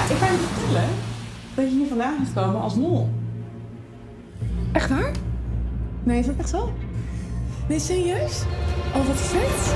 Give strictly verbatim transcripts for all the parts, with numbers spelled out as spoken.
ik ga je vertellen dat je hier vandaan gaat komen als mol. Echt waar? Nee, is dat echt zo? Nee, serieus? Oh, wat vet.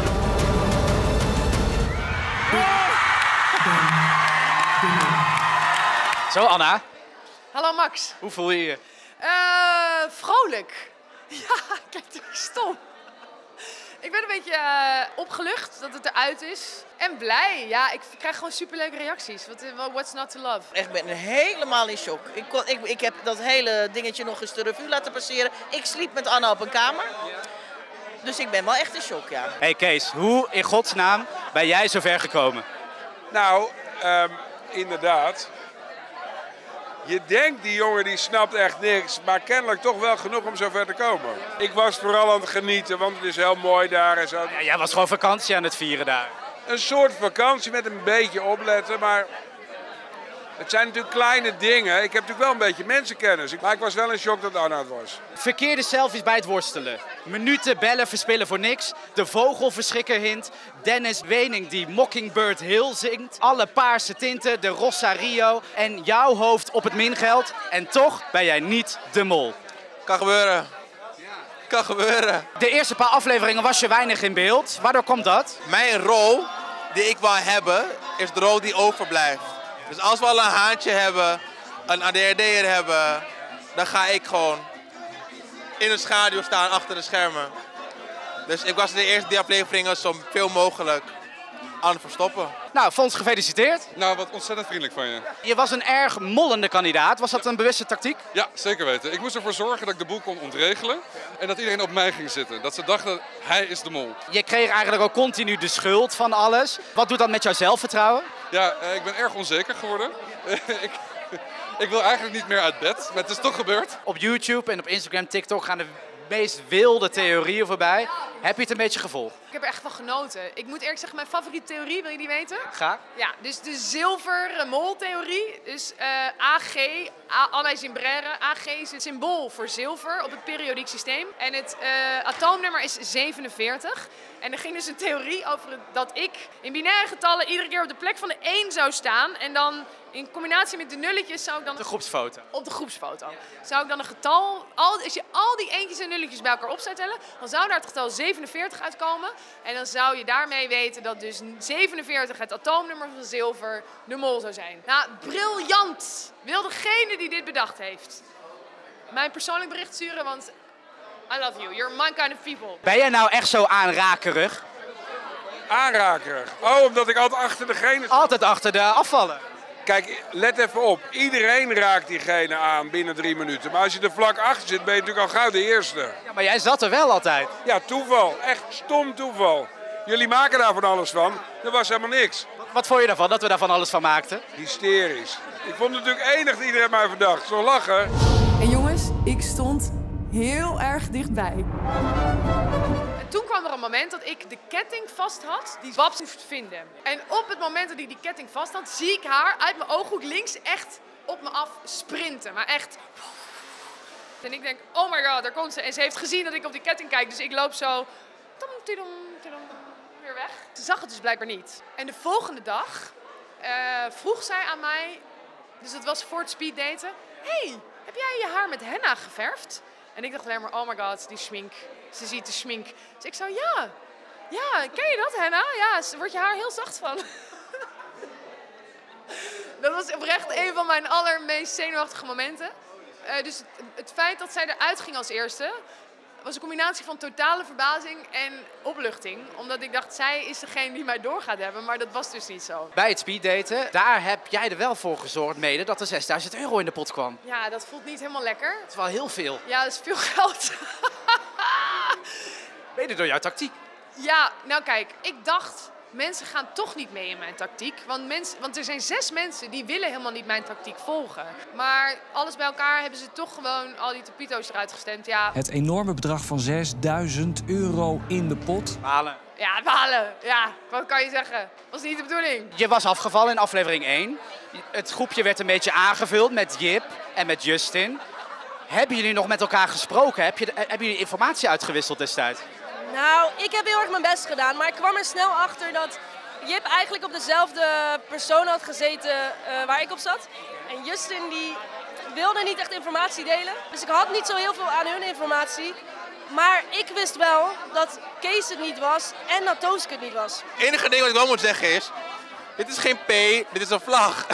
Zo, Anna. Hallo Max. Hoe voel je je? Uh, vrolijk. Ja, kijk, toch stom. Ik ben een beetje uh, opgelucht dat het eruit is. En blij. Ja, ik krijg gewoon superleuke reacties. What, what's not to love? Ik ben helemaal in shock. Ik, kon, ik, ik heb dat hele dingetje nog eens de revue laten passeren. Ik sliep met Anna op een kamer. Dus ik ben wel echt in shock, ja. Hey Kees, hoe in godsnaam ben jij zover gekomen? Nou, um, inderdaad. Je denkt, die jongen die snapt echt niks, maar kennelijk toch wel genoeg om zover te komen. Ik was vooral aan het genieten, want het is heel mooi daar en zo. Ja, jij was gewoon vakantie aan het vieren daar. Een soort vakantie met een beetje opletten, maar het zijn natuurlijk kleine dingen. Ik heb natuurlijk wel een beetje mensenkennis, maar ik was wel in shock dat Anna het was. Verkeerde selfies bij het worstelen. Minuten bellen verspillen voor niks. De vogelverschrikker hint. Dennis Wening die Mockingbird Hill zingt. Alle paarse tinten, de Rossa Rio. En jouw hoofd op het mingeld. En toch ben jij niet de mol. Kan gebeuren. Kan gebeuren. De eerste paar afleveringen was je weinig in beeld. Waardoor komt dat? Mijn rol die ik wil hebben, is de rol die overblijft. Dus als we al een haantje hebben, een A D H D'er hebben, dan ga ik gewoon in de schaduw staan achter de schermen. Dus ik was in de eerste die afleveringen zo veel mogelijk aan het verstoppen. Nou, Fons, gefeliciteerd. Nou, wat ontzettend vriendelijk van je. Je was een erg mollende kandidaat. Was dat een bewuste tactiek? Ja, zeker weten. Ik moest ervoor zorgen dat ik de boel kon ontregelen en dat iedereen op mij ging zitten. Dat ze dachten, hij is de mol. Je kreeg eigenlijk ook continu de schuld van alles. Wat doet dat met jouw zelfvertrouwen? Ja, ik ben erg onzeker geworden. ik, ik wil eigenlijk niet meer uit bed, maar het is toch gebeurd. Op YouTube en op Instagram, TikTok gaan de meest wilde theorieën voorbij. Heb je het een beetje gevolgd? Ik heb er echt van genoten. Ik moet eerlijk zeggen, mijn favoriete theorie, wil je die weten? Graag. Ja, dus de zilver-mol-theorie. Dus uh, A G, Anna Zimbrere. A G is het symbool voor zilver op het periodiek systeem. En het uh, atoomnummer is zevenenveertig. En er ging dus een theorie over dat ik in binaire getallen iedere keer op de plek van de één zou staan. En dan in combinatie met de nulletjes zou ik dan... De groepsfoto. Op de groepsfoto. Ja. Zou ik dan een getal... Al, als je al die eentjes en nulletjes bij elkaar op zou tellen, dan zou daar het getal zevenenveertig uitkomen. En dan zou je daarmee weten dat dus zevenenveertig het atoomnummer van zilver de mol zou zijn. Nou, briljant! Wil degene die dit bedacht heeft mij een persoonlijk bericht sturen, want I love you. You're my kind of people. Ben jij nou echt zo aanrakerig? Aanrakerig? Oh, omdat ik altijd achter degene... Altijd achter de afvallen. Kijk, let even op. Iedereen raakt diegene aan binnen drie minuten. Maar als je er vlak achter zit, ben je natuurlijk al gauw de eerste. Ja, maar jij zat er wel altijd. Ja, toeval. Echt stom toeval. Jullie maken daar van alles van. Er was helemaal niks. Wat, wat vond je daarvan, dat we daar van alles van maakten? Hysterisch. Ik vond het natuurlijk enig dat iedereen mij verdacht. Zo lachen. En jongens, ik stond heel erg dichtbij. En toen kwam er een moment dat ik de ketting vast had die Babs moest vinden. En op het moment dat ik die ketting vast had, zie ik haar uit mijn ooghoek links echt op me af sprinten. Maar echt... En ik denk, oh my god, daar komt ze. En ze heeft gezien dat ik op die ketting kijk, dus ik loop zo... weer weg. Ze zag het dus blijkbaar niet. En de volgende dag uh, vroeg zij aan mij, dus dat was voor het speeddaten... Hey, heb jij je haar met henna geverfd? En ik dacht alleen maar, oh my god, die schmink. Ze ziet de schmink. Dus ik zo, ja. Ja, ken je dat, henna? Ja, daar wordt je haar heel zacht van. Dat was oprecht een van mijn allermeest zenuwachtige momenten. Uh, dus het, het feit dat zij eruit ging als eerste... was een combinatie van totale verbazing en opluchting. Omdat ik dacht, zij is degene die mij door gaat hebben. Maar dat was dus niet zo. Bij het speeddaten, daar heb jij er wel voor gezorgd mede dat er zesduizend euro in de pot kwam. Ja, dat voelt niet helemaal lekker. Dat is wel heel veel. Ja, dat is veel geld. Mede door jouw tactiek. Ja, nou kijk, ik dacht... mensen gaan toch niet mee in mijn tactiek. Want, mensen, want er zijn zes mensen die willen helemaal niet mijn tactiek volgen. Maar alles bij elkaar hebben ze toch gewoon al die topito's eruit gestemd. Ja. Het enorme bedrag van zesduizend euro in de pot. Balen. Ja, balen. Ja, wat kan je zeggen? Was niet de bedoeling. Je was afgevallen in aflevering één. Het groepje werd een beetje aangevuld met Jip en met Justin. Hebben jullie nog met elkaar gesproken? Heb je, hebben jullie informatie uitgewisseld destijds? Nou, ik heb heel erg mijn best gedaan, maar ik kwam er snel achter dat Jip eigenlijk op dezelfde persoon had gezeten uh, waar ik op zat. En Justin die wilde niet echt informatie delen. Dus ik had niet zo heel veel aan hun informatie. Maar ik wist wel dat Kees het niet was en dat Tooske het niet was. Het enige ding wat ik wel moet zeggen is, dit is geen P, dit is een vlag.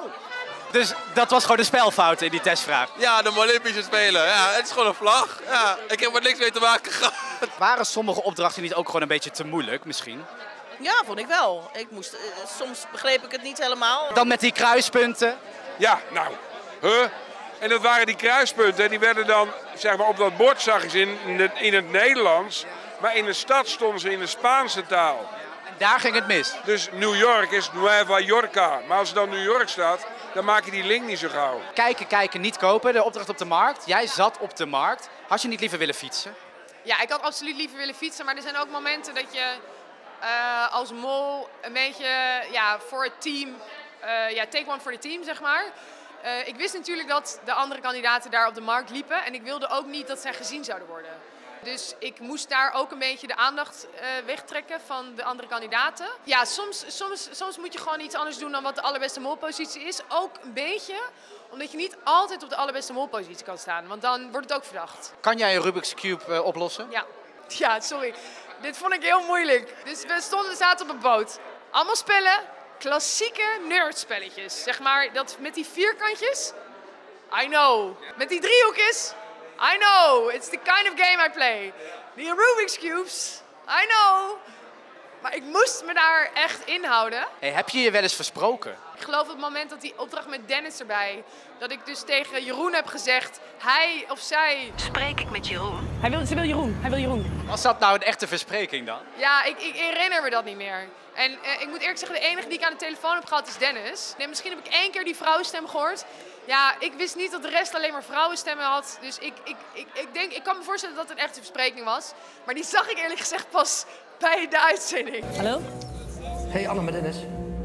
Dus dat was gewoon de spelfout in die testvraag? Ja, de Olympische Spelen. Ja, het is gewoon een vlag. Ja, ik heb er niks mee te maken gehad. Waren sommige opdrachten niet ook gewoon een beetje te moeilijk misschien? Ja, vond ik wel. Ik moest, uh, soms begreep ik het niet helemaal. Dan met die kruispunten? Ja, nou, huh? En dat waren die kruispunten. Die werden dan, zeg maar, op dat bord zag je ze in, in, het, in het Nederlands. Maar in de stad stonden ze in de Spaanse taal. En daar ging het mis? Dus New York is Nueva Yorka. Maar als er dan New York staat, dan maak je die link niet zo gauw. Kijken, kijken, niet kopen. De opdracht op de markt. Jij zat op de markt. Had je niet liever willen fietsen? Ja, ik had absoluut liever willen fietsen. Maar er zijn ook momenten dat je uh, als mol een beetje ja, voor het team... Uh, ja, take one for the team, zeg maar. Uh, ik wist natuurlijk dat de andere kandidaten daar op de markt liepen. En ik wilde ook niet dat zij gezien zouden worden. Dus ik moest daar ook een beetje de aandacht uh, wegtrekken van de andere kandidaten. Ja, soms, soms, soms moet je gewoon iets anders doen dan wat de allerbeste molpositie is. Ook een beetje, omdat je niet altijd op de allerbeste molpositie kan staan. Want dan wordt het ook verdacht. Kan jij een Rubik's Cube uh, oplossen? Ja. Ja, sorry. Dit vond ik heel moeilijk. Dus we stonden, we zaten op een boot. Allemaal spellen. Klassieke nerdspelletjes. Zeg maar, dat met die vierkantjes. I know. Met die driehoekjes. I know. It's the kind of game I play. Die Rubik's Cubes. I know. Maar ik moest me daar echt inhouden. Hey, heb je je wel eens versproken? Ik geloof op het moment dat die opdracht met Dennis erbij... dat ik dus tegen Jeroen heb gezegd... hij of zij... Spreek ik met Jeroen? Hij wil, ze wil Jeroen. Hij wil Jeroen. Was dat nou een echte verspreking dan? Ja, ik, ik herinner me dat niet meer. En uh, ik moet eerlijk zeggen, de enige die ik aan de telefoon heb gehad is Dennis. Nee, misschien heb ik één keer die vrouwenstem gehoord. Ja, ik wist niet dat de rest alleen maar vrouwenstemmen had. Dus ik, ik, ik, ik, denk, ik kan me voorstellen dat het een echte verspreking was. Maar die zag ik eerlijk gezegd pas bij de uitzending. Hallo? Hey, Anne met Dennis.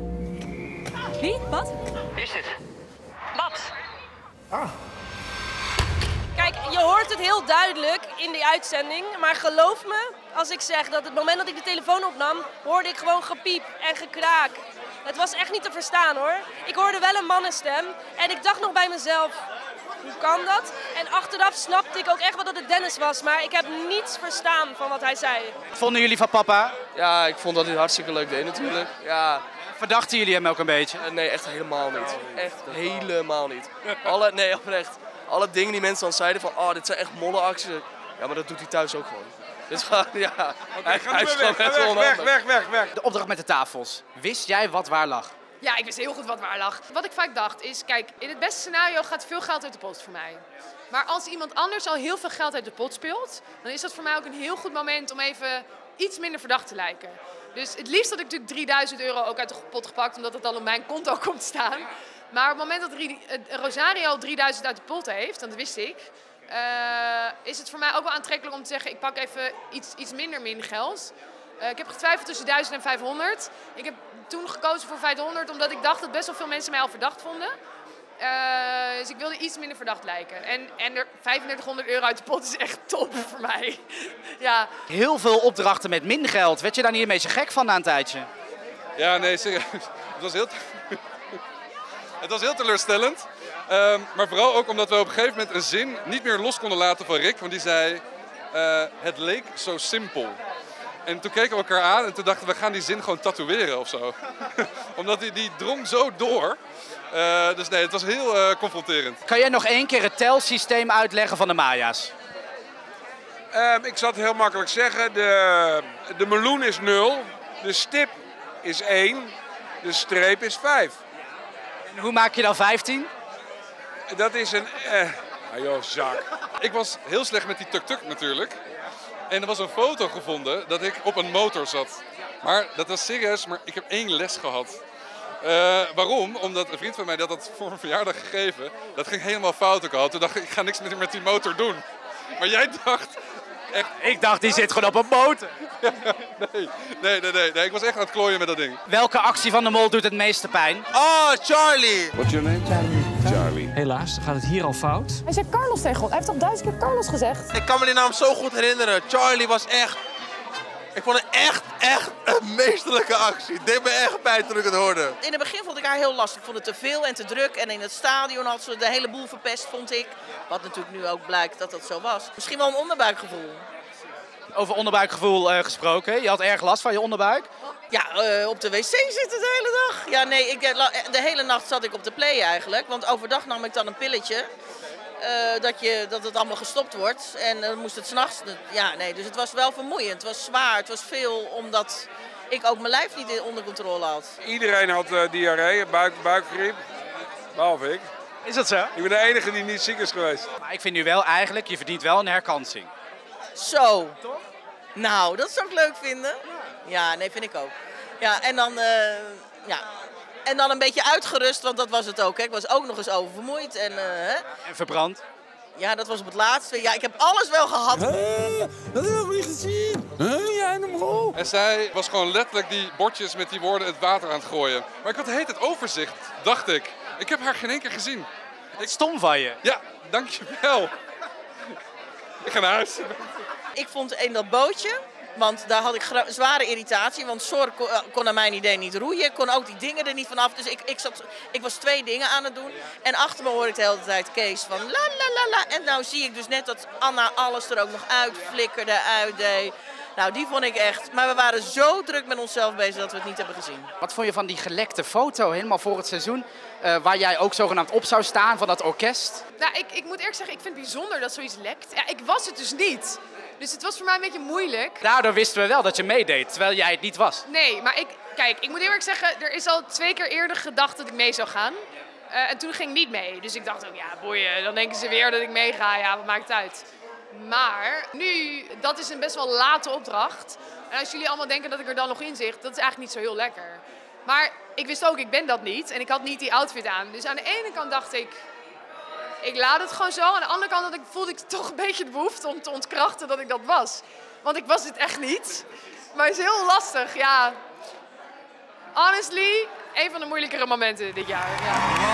Wie? Wat? Wie is dit? Babs. Ah. Kijk, je hoort het heel duidelijk in die uitzending. Maar geloof me, als ik zeg dat het moment dat ik de telefoon opnam... hoorde ik gewoon gepiep en gekraak. Het was echt niet te verstaan, hoor. Ik hoorde wel een mannenstem en ik dacht nog bij mezelf... hoe kan dat? En achteraf snapte ik ook echt wel dat het Dennis was. Maar ik heb niets verstaan van wat hij zei. Wat vonden jullie van papa? Ja, ik vond dat hij het hartstikke leuk deed natuurlijk. Ja. Verdachten jullie hem ook een beetje? Uh, nee, echt helemaal niet. Echt helemaal niet. Alle, nee, oprecht. Alle dingen die mensen dan zeiden van, oh, dit zijn echt mollenacties. Ja, maar dat doet hij thuis ook gewoon. Dus ja, okay, hij, ga hij weg, is weg, weg, weg, weg, weg, weg. De opdracht met de tafels. Wist jij wat waar lag? Ja, ik wist heel goed wat waar lag. Wat ik vaak dacht is, kijk, in het beste scenario gaat veel geld uit de pot voor mij. Maar als iemand anders al heel veel geld uit de pot speelt, dan is dat voor mij ook een heel goed moment om even iets minder verdacht te lijken. Dus het liefst had ik natuurlijk drieduizend euro ook uit de pot gepakt, omdat het dan op mijn konto komt staan. Maar op het moment dat Rosario drieduizend uit de pot heeft, dat wist ik, uh, is het voor mij ook wel aantrekkelijk om te zeggen, ik pak even iets, iets minder min geld. Uh, ik heb getwijfeld tussen duizend en vijfhonderd. Ik heb toen gekozen voor vijfhonderd, omdat ik dacht dat best wel veel mensen mij al verdacht vonden. Uh, dus ik wilde iets minder verdacht lijken. En, en er vijfendertighonderd euro uit de pot is echt top voor mij. Ja. Heel veel opdrachten met min geld. Werd je daar niet een beetje gek van na een tijdje? Ja, nee, serieus. Het was heel, het was heel teleurstellend. Um, maar vooral ook omdat we op een gegeven moment een zin niet meer los konden laten van Rick. Want die zei, uh, het leek zo simpel. En toen keken we elkaar aan en toen dachten we, we gaan die zin gewoon tatoeëren of zo. Omdat die, die drong zo door. Uh, dus nee, het was heel uh, confronterend. Kan jij nog één keer het telsysteem uitleggen van de Maya's? Uh, ik zal het heel makkelijk zeggen. De, de meloen is nul, de stip is één, de streep is vijf. En hoe maak je dan vijftien? Dat is een... Uh, ah joh, zak. Ik was heel slecht met die tuk-tuk natuurlijk. En er was een foto gevonden dat ik op een motor zat. Maar dat was serieus, maar ik heb één les gehad. Uh, waarom? Omdat een vriend van mij dat had voor mijn verjaardag gegeven. Dat ging helemaal fout ook al. Toen dacht ik, ik ga niks meer met die motor doen. Maar jij dacht... Echt... Ik dacht, die zit gewoon op een motor. Ja, nee, nee, nee, nee, nee. Ik was echt aan het klooien met dat ding. Welke actie van de mol doet het meeste pijn? Oh, Charlie! What's your name? Charlie. Charlie. Helaas, dan gaat het hier al fout. Hij zei Carlos tegen ons. Hij heeft al duizend keer Carlos gezegd. Ik kan me die naam zo goed herinneren. Charlie was echt... Ik vond het echt, echt een meesterlijke actie. Het deed me echt pijn toen ik het hoorde. In het begin vond ik haar heel lastig. Ik vond het te veel en te druk. En in het stadion had ze de hele boel verpest, vond ik. Wat natuurlijk nu ook blijkt dat dat zo was. Misschien wel een onderbuikgevoel. Over onderbuikgevoel uh, gesproken. Je had erg last van je onderbuik. Ja, uh, op de wc zitten de hele dag. Ja, nee, ik, de hele nacht zat ik op de play eigenlijk. Want overdag nam ik dan een pilletje. Uh, dat, je, dat het allemaal gestopt wordt. En dan moest het s'nachts. Ja, nee, dus het was wel vermoeiend. Het was zwaar. Het was veel omdat ik ook mijn lijf niet onder controle had. Iedereen had uh, diarree, buik, buikgriep. Behalve ik. Is dat zo? Ik ben de enige die niet ziek is geweest. Maar ik vind nu wel eigenlijk, je verdient wel een herkansing. Zo. Toch? Nou, dat zou ik leuk vinden. Ja, nee, vind ik ook. Ja, en dan, uh, ja. En dan een beetje uitgerust, want dat was het ook. Hè. Ik was ook nog eens oververmoeid. En, uh, hè. En verbrand? Ja, dat was op het laatste. Ja, ik heb alles wel gehad. Huh? Dat heb ik niet gezien. Huh? Jij en hem. En zij was gewoon letterlijk die bordjes met die woorden het water aan het gooien. Maar ik had heet het overzicht, dacht ik. Ik heb haar geen één keer gezien. Ik... Stom van je. Ja, dankjewel. Ik ga naar huis. Ik vond in dat bootje, want daar had ik zware irritatie. Want Sor kon, kon naar mijn idee niet roeien. Kon ook die dingen er niet vanaf. Dus ik, ik, zat, ik was twee dingen aan het doen. En achter me hoorde ik de hele tijd Kees van la la la la. En nou zie ik dus net dat Anna alles er ook nog uitflikkerde, uitdeed. Nou, die vond ik echt. Maar we waren zo druk met onszelf bezig dat we het niet hebben gezien. Wat vond je van die gelekte foto helemaal voor het seizoen? Uh, waar jij ook zogenaamd op zou staan van dat orkest? Nou, ik, ik moet eerlijk zeggen, ik vind het bijzonder dat zoiets lekt. Ja, ik was het dus niet. Dus het was voor mij een beetje moeilijk. Daardoor wisten we wel dat je meedeed, terwijl jij het niet was. Nee, maar ik, kijk, ik moet eerlijk zeggen, er is al twee keer eerder gedacht dat ik mee zou gaan. Uh, en toen ging ik niet mee. Dus ik dacht ook, ja, boeien, dan denken ze weer dat ik meega. Ja, wat maakt het uit? Maar nu, dat is een best wel late opdracht. En als jullie allemaal denken dat ik er dan nog in zit, dat is eigenlijk niet zo heel lekker. Maar ik wist ook, ik ben dat niet. En ik had niet die outfit aan. Dus aan de ene kant dacht ik, ik laat het gewoon zo. Aan de andere kant ik, voelde ik toch een beetje de behoefte om te ontkrachten dat ik dat was. Want ik was dit echt niet. Maar het is heel lastig, ja. Honestly, een van de moeilijkere momenten dit jaar. Ja.